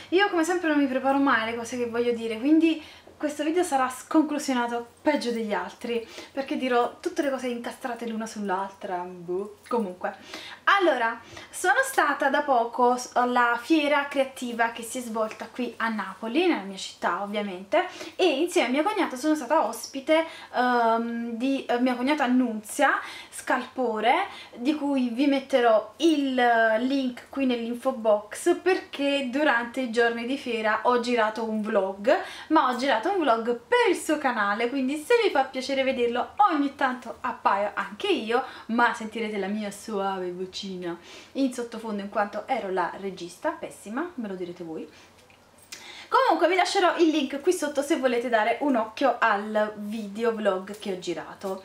io come sempre non mi preparo mai le cose che voglio dire, quindi questo video sarà sconclusionato peggio degli altri, perché dirò tutte le cose incastrate l'una sull'altra, boh. Comunque, allora, sono stata da poco alla fiera creativa che si è svolta qui a Napoli, nella mia città ovviamente, e insieme a mia cognata sono stata ospite di mia cognata Annunzia Scalpore, di cui vi metterò il link qui nell'info box, perché durante i giorni di fiera ho girato un vlog, ma ho girato un vlog per il suo canale, quindi se vi fa piacere vederlo ogni tanto appaio anche io, ma sentirete la mia suave vocina in sottofondo in quanto ero la regista, pessima, me lo direte voi. Comunque vi lascerò il link qui sotto se volete dare un occhio al video vlog che ho girato.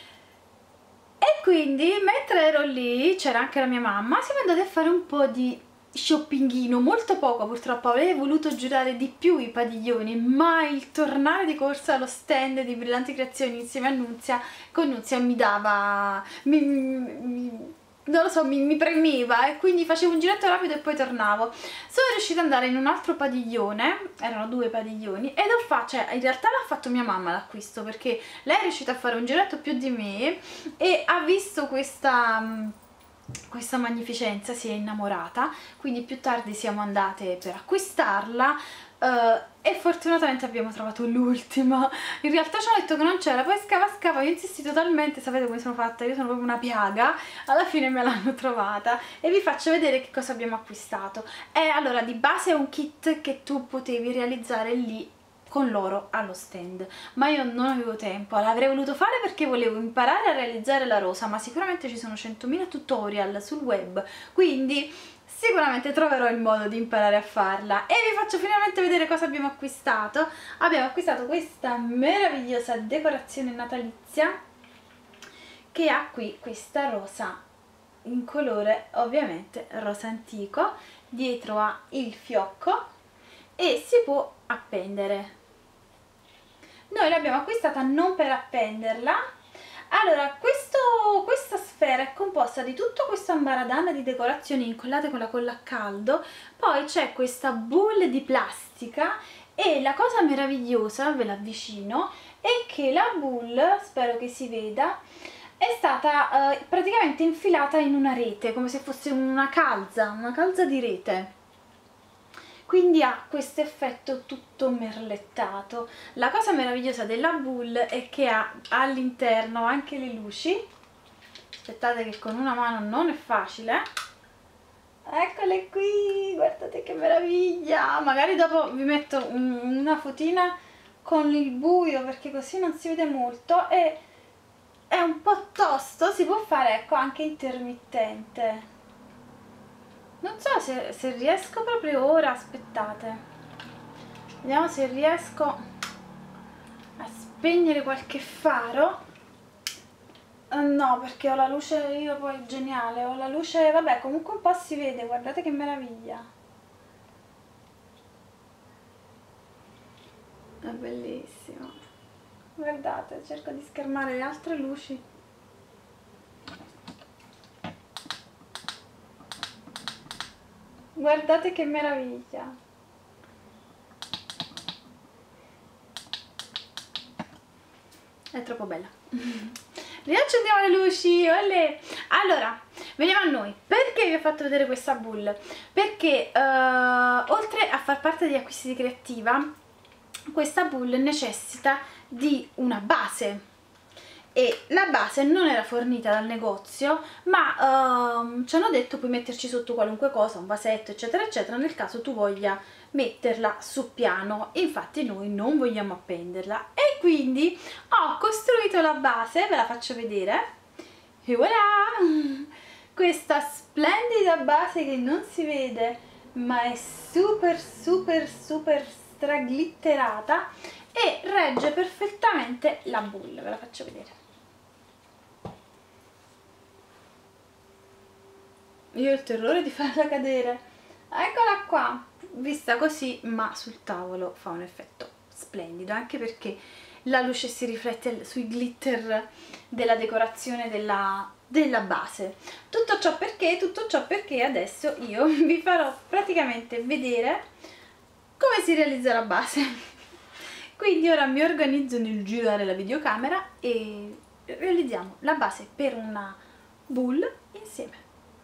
E quindi mentre ero lì, c'era anche la mia mamma, siamo andate a fare un po' di shoppinghino, molto poco purtroppo. Avrei voluto girare di più i padiglioni, ma il tornare di corsa allo stand di Brillanti Creazioni insieme a Nunzia, con Nunzia mi dava, non lo so, mi premeva, e quindi facevo un giretto rapido e poi tornavo. Sono riuscita ad andare in un altro padiglione, erano 2 padiglioni, ed cioè in realtà l'ha fatto mia mamma l'acquisto, perché lei è riuscita a fare un giretto più di me e ha visto questa magnificenza, si è innamorata, quindi più tardi siamo andate per acquistarla. E fortunatamente abbiamo trovato l'ultima. In realtà ci hanno detto che non c'era, poi scava, io ho insistito talmente, sapete come sono fatta, io sono proprio una piaga, alla fine me l'hanno trovata e vi faccio vedere che cosa abbiamo acquistato. E allora, di base è un kit che tu potevi realizzare lì con loro allo stand, ma io non avevo tempo. L'avrei voluto fare perché volevo imparare a realizzare la rosa, ma sicuramente ci sono 100.000 tutorial sul web, quindi sicuramente troverò il modo di imparare a farla. E vi faccio finalmente vedere cosa abbiamo acquistato. Abbiamo acquistato questa meravigliosa decorazione natalizia che ha qui questa rosa in colore ovviamente rosa antico, dietro ha il fiocco e si può appendere. Noi l'abbiamo acquistata non per appenderla. Allora, questa sfera è composta di tutto questo ambaradan di decorazioni incollate con la colla a caldo, poi c'è questa boule di plastica e la cosa meravigliosa, ve la avvicino, è che la boule, spero che si veda, è stata praticamente infilata in una rete, come se fosse una calza di rete. Quindi ha questo effetto tutto merlettato. La cosa meravigliosa della boule è che ha all'interno anche le luci. Aspettate che con una mano non è facile. Eccole qui, guardate che meraviglia. Magari dopo vi metto una fotina con il buio, perché così non si vede molto, e è un po' tosto, si può fare, ecco, anche intermittente. Non so se riesco proprio ora, aspettate, vediamo se riesco a spegnere qualche faro. No, perché ho la luce, io poi geniale, ho la luce, vabbè, comunque un po' si vede, guardate che meraviglia. È bellissimo. Guardate, cerco di schermare le altre luci. Guardate che meraviglia. È troppo bella. Riaccendiamo le luci, olè. Allora, veniamo a noi. Perché vi ho fatto vedere questa boule? Perché oltre a far parte degli acquisti di creativa, questa boule necessita di una base. E la base non era fornita dal negozio, ma ci hanno detto puoi metterci sotto qualunque cosa, un vasetto eccetera eccetera, nel caso tu voglia metterla su piano. Infatti noi non vogliamo appenderla e quindi ho costruito la base, ve la faccio vedere, e voilà! Questa splendida base che non si vede ma è super straglitterata e regge perfettamente la boule, ve la faccio vedere. Io ho il terrore di farla cadere. Eccola qua, vista così, ma sul tavolo fa un effetto splendido, anche perché la luce si riflette sui glitter della decorazione della base. Tutto ciò perché adesso io vi farò praticamente vedere come si realizza la base. Quindi ora mi organizzo nel girare la videocamera e realizziamo la base per una boule insieme.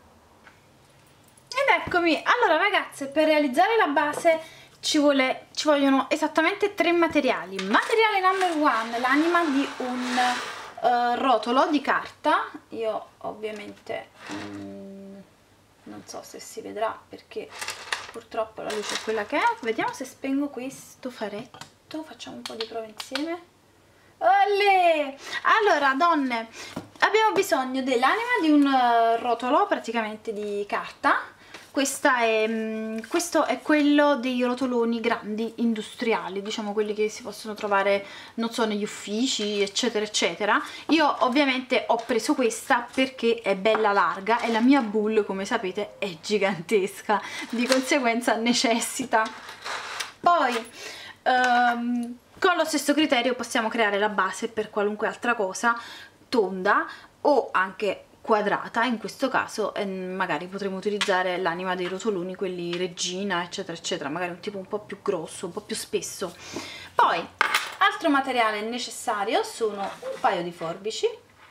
Ed eccomi. Allora ragazze, per realizzare la base ci vogliono esattamente 3 materiali. Materiale number one, l'anima di un rotolo di carta. Io ovviamente non so se si vedrà perché purtroppo la luce è quella che è. Vediamo se spengo questo faretto, facciamo un po' di prove insieme. Olè! Allora donne, abbiamo bisogno dell'anima di un rotolo praticamente di carta. Questo è quello dei rotoloni grandi industriali, diciamo quelli che si possono trovare, non so, negli uffici eccetera eccetera. Io ovviamente ho preso questa perché è bella larga e la mia boule, come sapete, è gigantesca, di conseguenza necessita. Poi con lo stesso criterio possiamo creare la base per qualunque altra cosa, tonda o anche quadrata. In questo caso magari potremo utilizzare l'anima dei rotoloni, quelli regina eccetera eccetera, magari un tipo un po' più grosso, un po' più spesso. Poi altro materiale necessario sono un paio di forbici.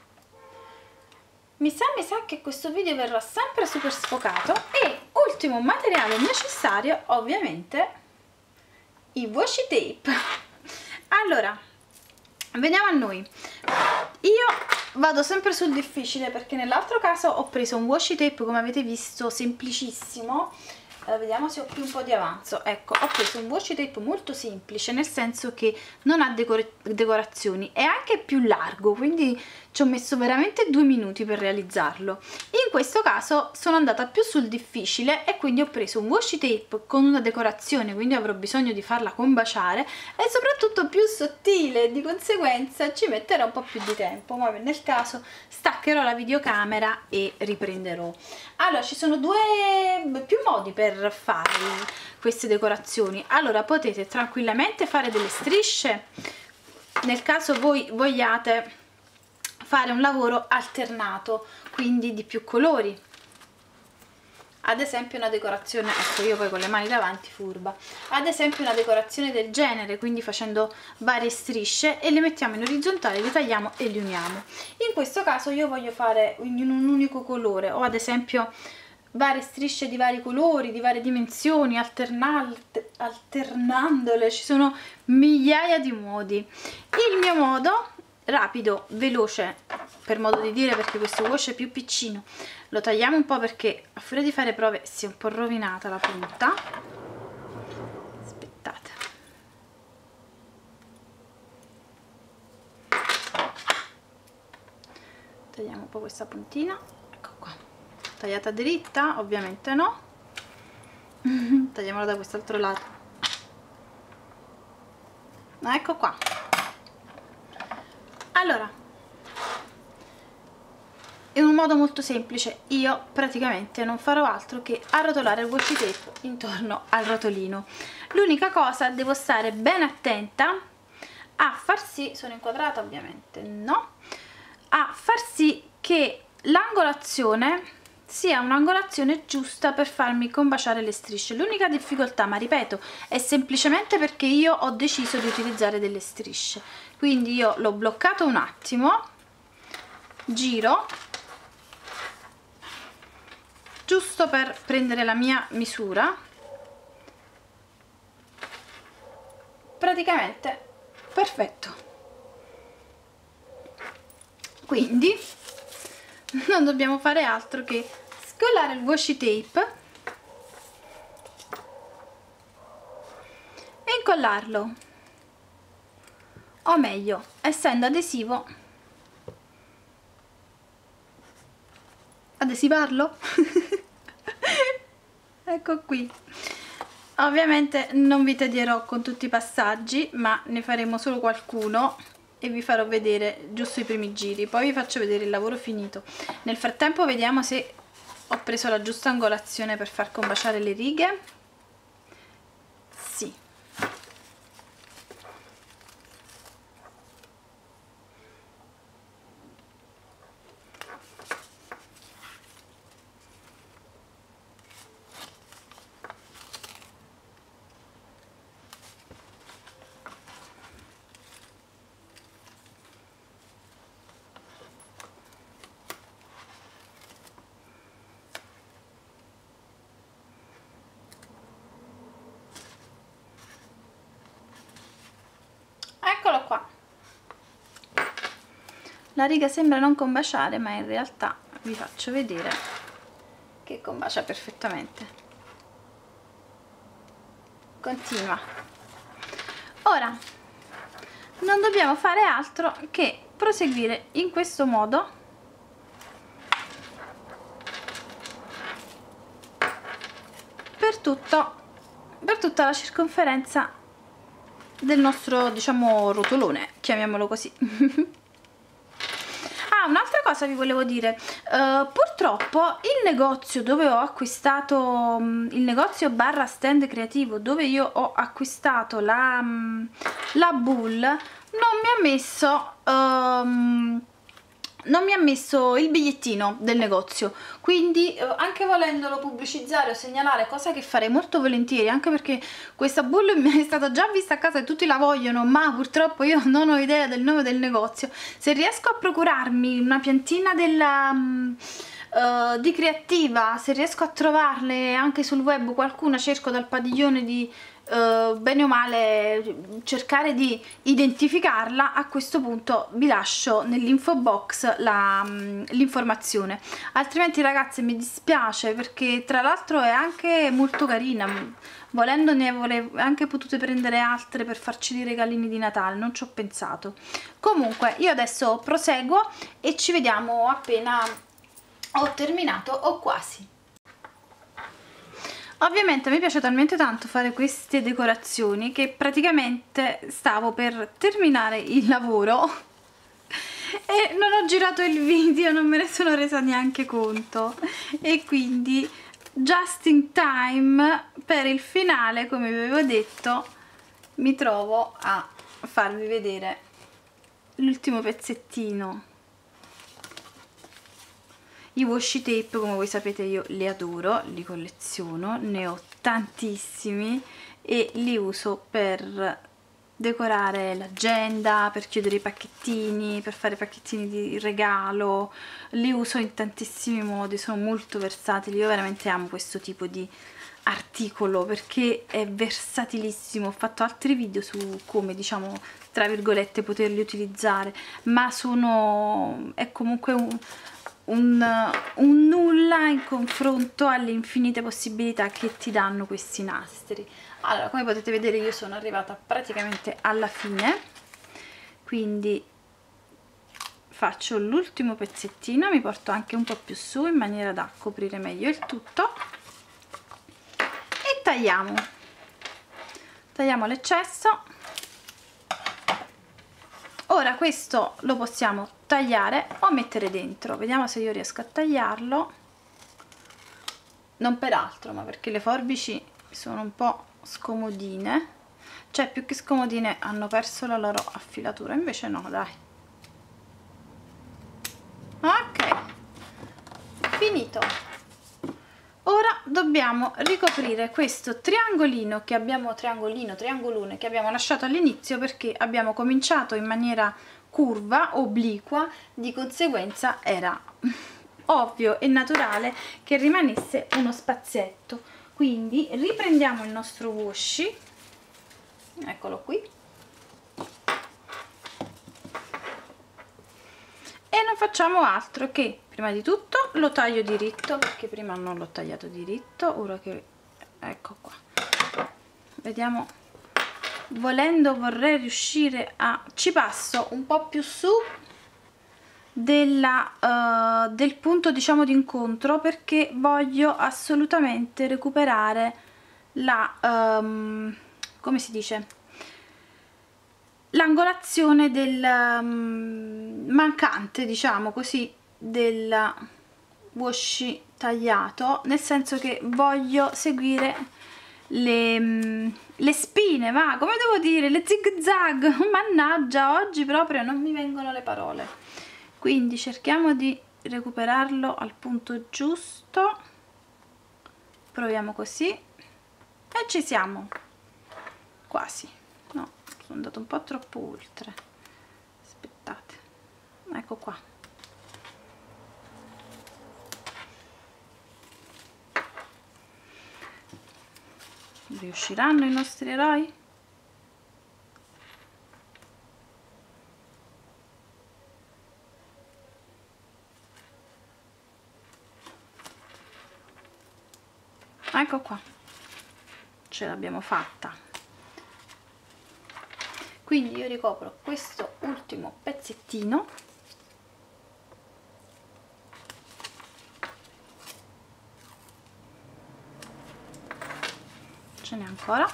Mi sa che questo video verrà sempre super sfocato. E ultimo materiale necessario, ovviamente, i washi tape. Allora veniamo a noi. Io vado sempre sul difficile perché nell'altro caso ho preso un washi tape, come avete visto, semplicissimo. Vediamo se ho più un po' di avanzo. Ecco, ho preso un washi tape molto semplice, nel senso che non ha decorazioni, è anche più largo, quindi ci ho messo veramente 2 minuti per realizzarlo. In questo caso sono andata più sul difficile e quindi ho preso un washi tape con una decorazione, quindi avrò bisogno di farla combaciare, e soprattutto più sottile, di conseguenza ci metterò un po' più di tempo, ma nel caso staccherò la videocamera e riprenderò. Allora, ci sono più modi per fare queste decorazioni. Allora, potete tranquillamente fare delle strisce nel caso voi vogliate fare un lavoro alternato, quindi di più colori. Ad esempio una decorazione, ecco io poi con le mani davanti furba, ad esempio una decorazione del genere, quindi facendo varie strisce e le mettiamo in orizzontale, le tagliamo e le uniamo. In questo caso io voglio fare in un unico colore, o ad esempio varie strisce di vari colori, di varie dimensioni, alternandole. Ci sono migliaia di modi. Il mio modo rapido, veloce, per modo di dire, perché questo wash è più piccino, lo tagliamo un po' perché a furia di fare prove si è un po' rovinata la punta. Aspettate, tagliamo un po' questa puntina, ecco qua. Tagliata dritta? Ovviamente no. Tagliamola da quest'altro lato. Ecco qua. Allora, in un modo molto semplice io praticamente non farò altro che arrotolare il washi tape intorno al rotolino. L'unica cosa, devo stare ben attenta a far sì, sono inquadrata ovviamente, no, a far sì che l'angolazione sia un'angolazione giusta per farmi combaciare le strisce. L'unica difficoltà, ma ripeto, è semplicemente perché io ho deciso di utilizzare delle strisce, quindi io l'ho bloccato un attimo, giro giusto per prendere la mia misura, praticamente perfetto. Quindi non dobbiamo fare altro che scollare il washi tape e incollarlo, o meglio, essendo adesivo, adesivarlo. Ecco qui. Ovviamente non vi tedierò con tutti i passaggi, ma ne faremo solo qualcuno e vi farò vedere giusto i primi giri, poi vi faccio vedere il lavoro finito. Nel frattempo vediamo se ho preso la giusta angolazione per far combaciare le righe. Sì. La riga sembra non combaciare, ma in realtà vi faccio vedere che combacia perfettamente. Continua. Ora non dobbiamo fare altro che proseguire in questo modo per tutta la circonferenza del nostro, diciamo, rotolone, chiamiamolo così. Ah, un'altra cosa vi volevo dire, purtroppo il negozio dove ho acquistato, il negozio barra stand creativo dove io ho acquistato la Bull, non mi ha messo il bigliettino del negozio, quindi anche volendolo pubblicizzare o segnalare, cosa che farei molto volentieri, anche perché questa Bull mi è stata già vista a casa e tutti la vogliono, ma purtroppo io non ho idea del nome del negozio. Se riesco a procurarmi una piantina della di Creativa, se riesco a trovarle anche sul web, qualcuna, cerco dal padiglione di bene o male cercare di identificarla. A questo punto vi lascio nell'info box l'informazione, altrimenti ragazze mi dispiace, perché tra l'altro è anche molto carina, volendo ne avrei anche potute prendere altre per farci dei regalini di Natale, non ci ho pensato. Comunque io adesso proseguo e ci vediamo appena ho terminato o quasi. Ovviamente mi piace talmente tanto fare queste decorazioni che praticamente stavo per terminare il lavoro e non ho girato il video, non me ne sono resa neanche conto, e quindi just in time per il finale, come vi avevo detto, mi trovo a farvi vedere l'ultimo pezzettino. I washi tape, come voi sapete, io li adoro, li colleziono, ne ho tantissimi e li uso per decorare l'agenda, per chiudere i pacchettini, per fare pacchettini di regalo. Li uso in tantissimi modi, sono molto versatili. Io veramente amo questo tipo di articolo perché è versatilissimo. Ho fatto altri video su come, diciamo, tra virgolette, poterli utilizzare, ma è comunque un nulla in confronto alle infinite possibilità che ti danno questi nastri. Allora, come potete vedere, io sono arrivata praticamente alla fine, quindi faccio l'ultimo pezzettino, mi porto anche un po' più su in maniera da coprire meglio il tutto e tagliamo l'eccesso. Ora questo lo possiamo tagliare o mettere dentro, vediamo se io riesco a tagliarlo, non per altro ma perché le forbici sono un po' scomodine, cioè più che scomodine hanno perso la loro affilatura, invece no, dai. Ok, finito. Ora dobbiamo ricoprire questo triangolino che abbiamo, triangolone che abbiamo lasciato all'inizio, perché abbiamo cominciato in maniera curva, obliqua, di conseguenza era ovvio e naturale che rimanesse uno spazietto. Quindi riprendiamo il nostro washi, eccolo qui, e non facciamo altro che prima di tutto lo taglio diritto, perché prima non l'ho tagliato diritto, ora che ecco qua, vediamo, volendo vorrei riuscire a, ci passo un po' più su del punto, diciamo, di incontro, perché voglio assolutamente recuperare la come si dice, l'angolazione del mancante, diciamo così, del washi tagliato, nel senso che voglio seguire le spine, va, come devo dire, le zig zag, mannaggia, oggi proprio non mi vengono le parole. Quindi cerchiamo di recuperarlo al punto giusto, proviamo così e ci siamo, quasi, no, sono andato un po' troppo oltre, aspettate, ecco qua. Riusciranno i nostri eroi? ecco qua, ce l'abbiamo fatta. Quindi io ricopro questo ultimo pezzettino, ce n'è ancora,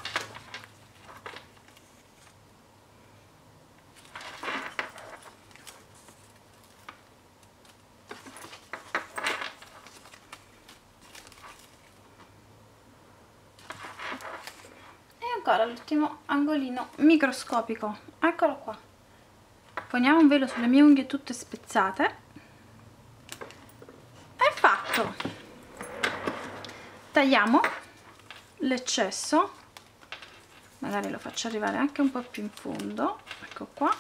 ancora l'ultimo angolino microscopico, eccolo qua. Poniamo un velo sulle mie unghie tutte spezzate. È fatto. Tagliamo l'eccesso, magari lo faccio arrivare anche un po' più in fondo, ecco qua.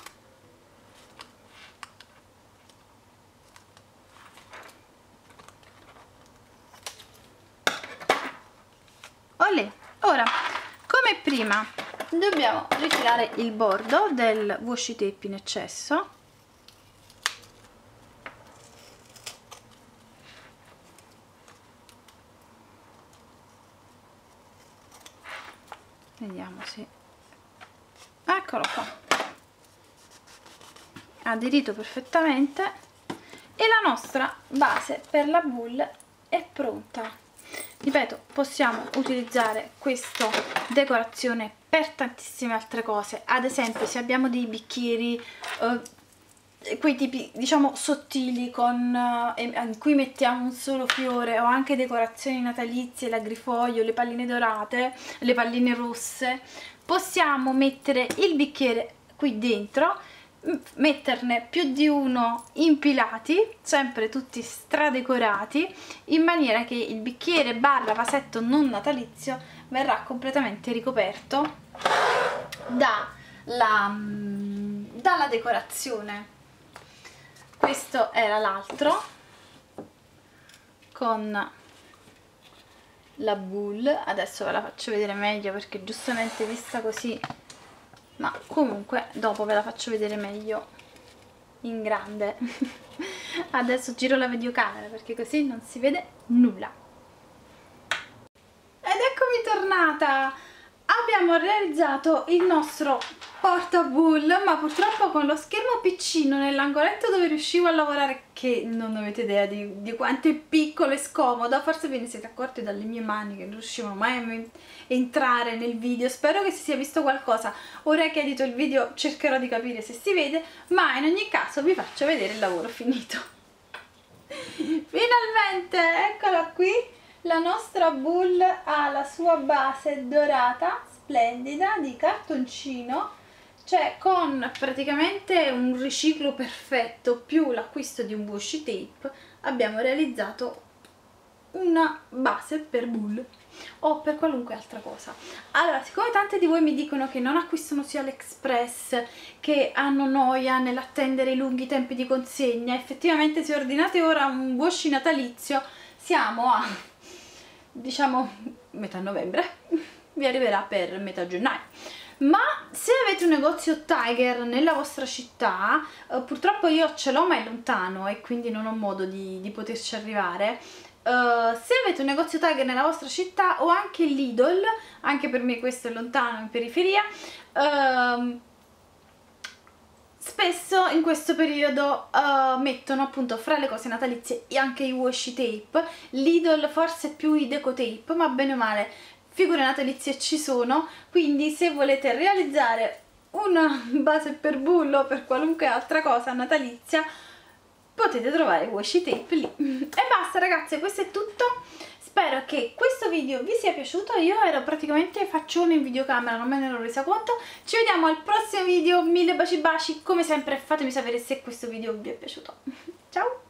Olè. Ora, come prima, dobbiamo ritirare il bordo del washi tape in eccesso. Vediamo se... eccolo qua, aderito perfettamente, e la nostra base per la boule è pronta. Ripeto, possiamo utilizzare questa decorazione per tantissime altre cose. Ad esempio, se abbiamo dei bicchieri quei tipi diciamo sottili in cui mettiamo un solo fiore, o anche decorazioni natalizie, l'agrifoglio, le palline dorate, le palline rosse, possiamo mettere il bicchiere qui dentro, metterne più di uno impilati, sempre tutti stradecorati, in maniera che il bicchiere barra vasetto non natalizio verrà completamente ricoperto dalla decorazione. Questo era l'altro con la boule, adesso ve la faccio vedere meglio perché giustamente vista così, ma comunque dopo ve la faccio vedere meglio in grande. Adesso giro la videocamera perché così non si vede nulla. Ed eccomi tornata! Abbiamo realizzato il nostro portaboule, ma purtroppo con lo schermo piccino nell'angoletto dove riuscivo a lavorare, che non avete idea di quanto è piccolo e scomodo. Forse ve ne siete accorti dalle mie mani che non riuscivano mai a entrare nel video. Spero che si sia visto qualcosa. Ora che edito il video cercherò di capire se si vede, ma in ogni caso vi faccio vedere il lavoro finito. Finalmente, eccola qui! La nostra boule ha la sua base dorata, splendida, di cartoncino, cioè con praticamente un riciclo perfetto più l'acquisto di un washi tape abbiamo realizzato una base per boule o per qualunque altra cosa. Allora, siccome tante di voi mi dicono che non acquistano su AliExpress, che hanno noia nell'attendere i lunghi tempi di consegna, effettivamente se ordinate ora un washi natalizio siamo a, diciamo, metà novembre, vi arriverà per metà gennaio. Ma se avete un negozio Tiger nella vostra città, purtroppo io ce l'ho ma è lontano e quindi non ho modo di poterci arrivare. Se avete un negozio Tiger nella vostra città, o anche Lidl, anche per me questo è lontano, in periferia, spesso in questo periodo mettono appunto fra le cose natalizie anche i washi tape. Lidl forse più i deco tape, ma bene o male figure natalizie ci sono, quindi se volete realizzare una base per boule o per qualunque altra cosa natalizia potete trovare i washi tape lì. E basta ragazzi, questo è tutto. Spero che questo video vi sia piaciuto. Io ero praticamente faccione in videocamera, non me ne ero resa conto. Ci vediamo al prossimo video, mille baci baci, come sempre fatemi sapere se questo video vi è piaciuto. Ciao!